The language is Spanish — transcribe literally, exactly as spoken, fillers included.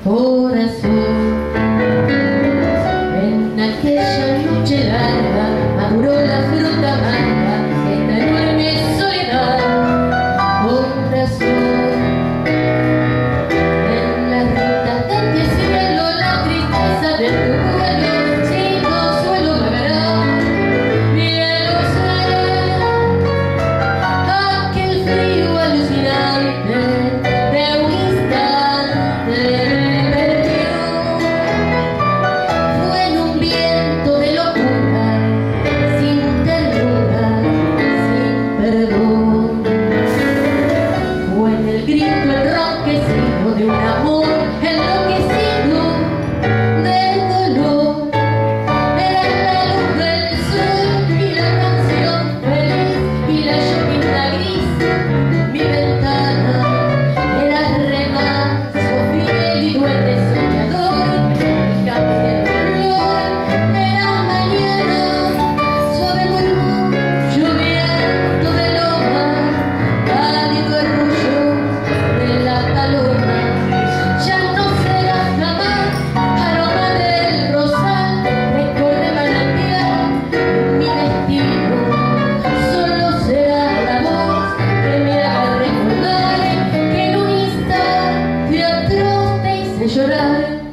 corazón. En aquella noche larga maduró la fruta amarga de esta enorme soledad, corazón. En la ruta de este cielo la tristeza de tu vuelo sin consuelo vagará. Bien lo sé, aquel frío alucinante de un instante me perdió. Fue en un viento de locura, sin ternura, sin perdón. Fue en el grito enronquecido de un amor enloquecido del dolor. Era la luz del sol y la canción feliz y la llovizna gris. Mi ventana era remanso fiel y duende soñador. Mi camino flor era mañana, suave murmullo, viento de loma, cálido arrullo de la paloma. Ya no será jamás aroma del rosal, recorre manantial mi destino. Solo será la voz que me haga recordar que en un instante atroz te hice llorar.